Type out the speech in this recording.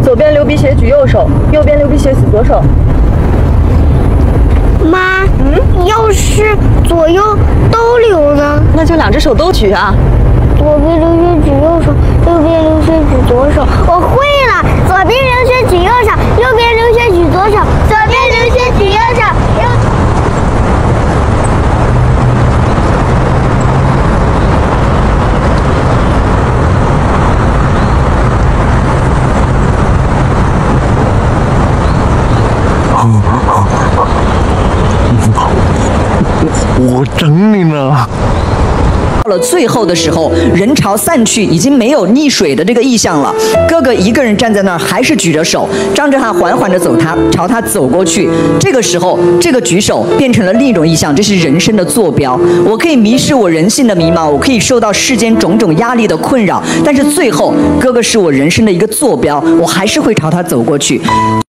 左边流鼻血举右手，右边流鼻血举左手。 妈，要是左右都流呢？ 那就两只手都举啊。 左边流血举右手，右边流血举左手。我会了，左边流血举右手，右边流血举左手，左边流血举右手， 我等你呢。 到了最后的时候，人潮散去，已经没有溺水的这个意象了。哥哥一个人站在那儿，还是举着手。张震撼缓缓地朝他走过去。这个时候，这个举手变成了另一种意象，这是人生的坐标。我可以迷失我人性的迷茫，我可以受到世间种种压力的困扰，但是最后，哥哥是我人生的一个坐标，我还是会朝他走过去。